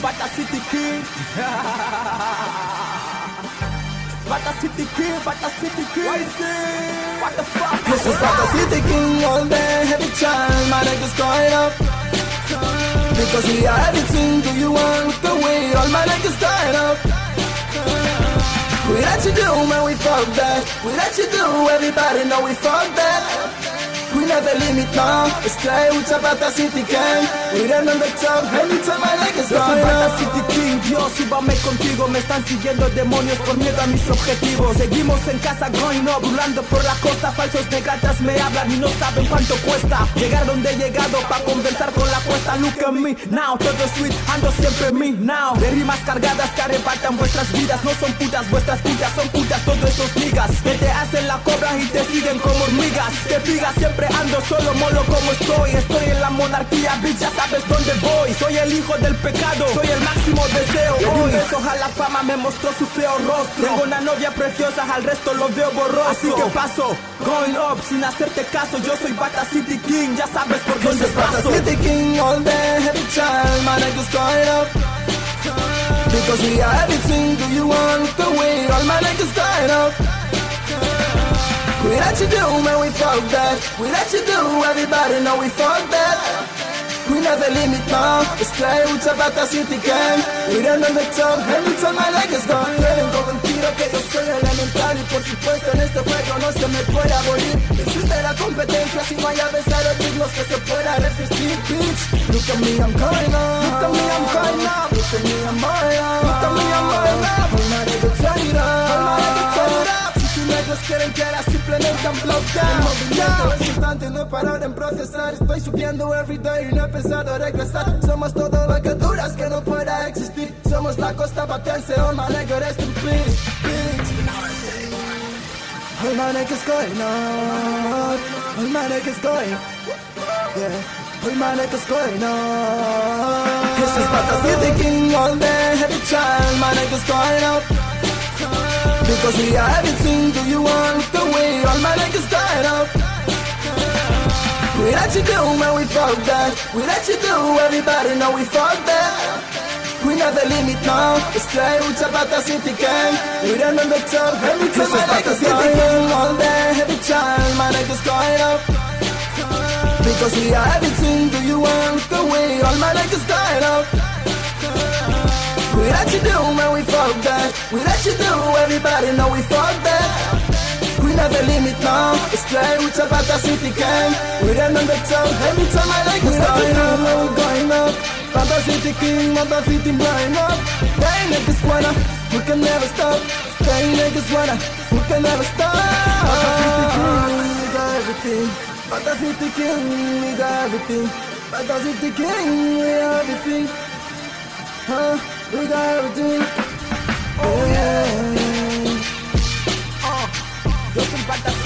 Bata City King. Bata City King, Bata City King. What the fuck? This is Bata City King all day, every time. My niggas going up. Because we are everything. Do you want the way? All my niggas going up. We let you do, man, we fuck that. We let you do, everybody know we fuck that. We never limit now, stay with the Bata City Gang. We run on the top, anytime my niggas Yo soy going Bata up. City King, Dios, súbame contigo. Me están siguiendo demonios por miedo a mis objetivos. Seguimos en casa going up, burlando por la costa. Falsos negatas me hablan y no saben cuánto cuesta llegar donde he llegado pa' conversar con la cuesta. Look at me now, todo sweet, ando siempre me now. De rimas cargadas que arrebatan vuestras vidas. No son putas vuestras putas, son putas todos esos niggas que te hacen la cobra y te siguen como hormigas. Te fijas, siempre ando solo, molo como estoy. Estoy en la monarquía, bitch, ya sabes dónde voy. Soy el hijo del pecado, soy el máximo deseo. Hoy besos a la fama, me mostró su feo rostro. Tengo una novia preciosa, al resto lo veo borroso. Así que paso, going up, sin hacerte caso. Yo soy Bata City King, ya sabes por This dónde is Bata paso. City King all day, every time. My niggas going up. Because we are everything. Do you want the way? All my niggas going up. We let you do, man, we fuck that. We let you do, everybody know we fuck that. We never limit now, stay with the Bata City Gang. We run on the top, anytime my niggas going. Quieren convencido que yo soy elemental. Y por supuesto en este juego no se me puede abolir. Existe la competencia si no hay adversarios dignos que se pueda resistir, bitch. Look at me, I'm going up. Look at me, I'm going up. Look at me, I'm going up. Look at me, I'm going up. All my niggas turn it up. All my niggas turn it up. Ellos quieren que ahora simplemente un blow down. El movimiento es constante, no parar en procesar. Estoy subiendo everyday y no he pensado regresar. Somos todo lo que duras que no pueda existir. Somos la costa batense, all my niggas rest in peace, bitch. All my niggas going on. All my niggas going. Yeah. All my niggas going on. This is Bata City King all day, every time. My niggas going up. Because we are everything, do you want the way? All my niggas going up. We let you do, man, we fuck that. We let you do, everybody know we fuck that. We never limit now, stay with the Bata City Gang. We run on the top, every time my niggas going up. All day, every time, my niggas going up. Because we are everything, do you want the way? All my niggas going up. We let you do, man, we fuck that. We let you do, everybody know we fuck that. We never limit now, stay with the Bata City Gang. We run on the top, every time I like us going up, man, we going up. Bata City King, Bata City blowing up. They niggas wanna, we can never stop. They niggas wanna, we can never stop. Bata City King, we got everything. Bata City King, we got everything. Bata City King, we got everything. We got everything. Oh yeah. Yo soy Bata